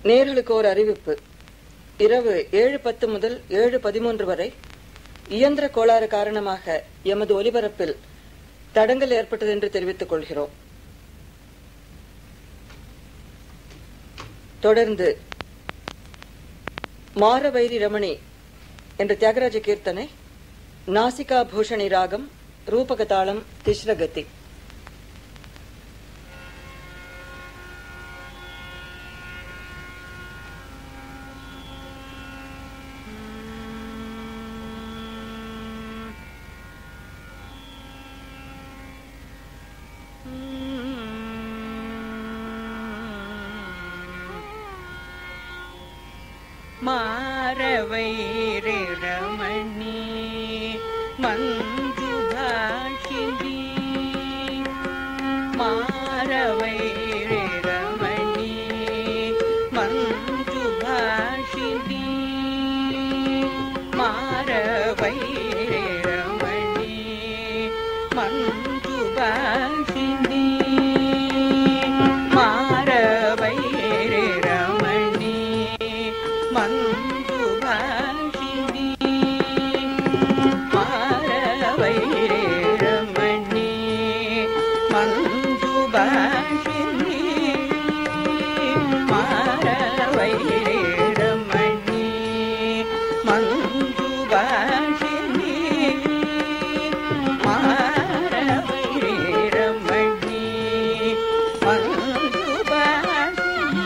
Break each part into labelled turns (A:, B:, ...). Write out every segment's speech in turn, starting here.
A: நேயர்களுக்கு ஓர் அறிவிப்பு. இரவு 7:10 முதல் 7:13 வரை இயந்திர கோளாறு காரணமாக எமது ஒலிபரப்பில் தடங்கல் ஏற்பட்டது என்று தெரிவித்துக் கொள்கிறோம். தொடர்ந்து மாரவைரி ரமணி என்ற தியாகராஜ கீர்த்தனை, நாசிகா பூஷணி ராகம், ரூபகதாளம், திஸ்ரகதி.
B: மாரவைரி ரமணி மஞ்சு பாஷினி, மாரவைரி ரமணி மஞ்சு பாஷினி, மாரவைரி ரமணி மஞ்சு பாஷினி, மாரவைரி ரமணி மஞ்சு பாஷினி, மாரவைரி ரமணி மஞ்சு பாஷினி, மாரவைரி ரமணி மஞ்சு பாஷினி, மாரவைரி ரமணி மஞ்சு பாஷினி,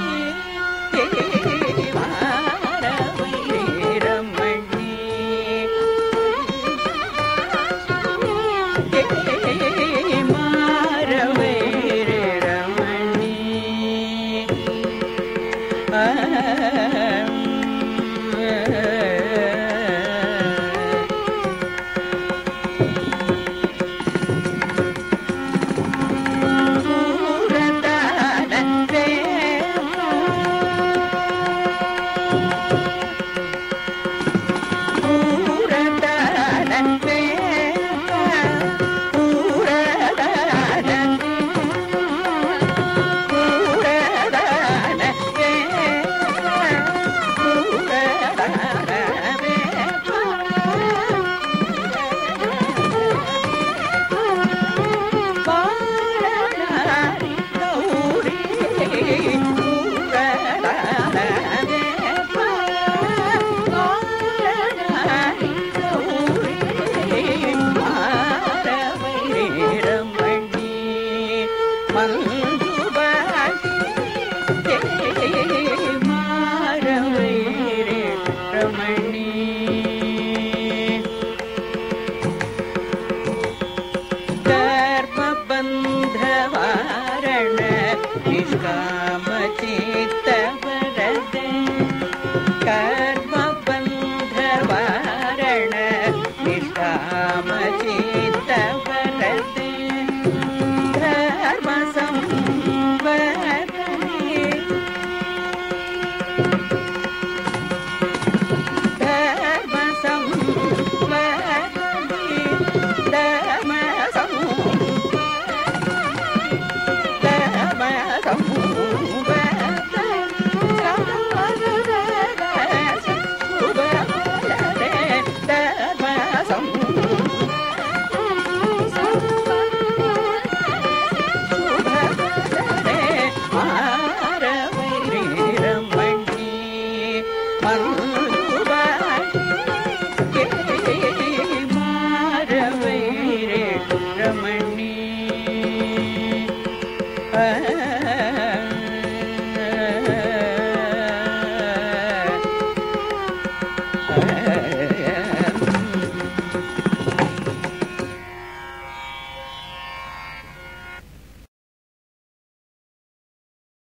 B: மாரவைரி ரமணி